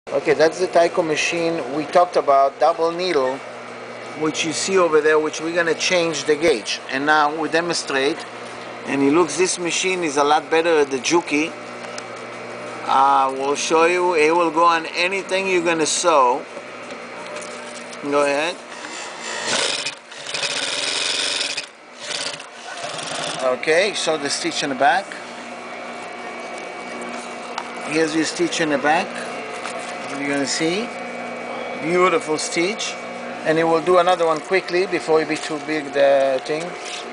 Okay, that's the Tyco machine we talked about, double needle, which you see over there, which we're gonna change the gauge. And now we demonstrate, and it looks, this machine is a lot better at the Juki. We'll show you, it will go on anything you're gonna sew. Go ahead. Okay, show the stitch in the back. Here's your stitch in the back. You're gonna see, beautiful stitch. And it will do another one quickly before it be too big, the thing.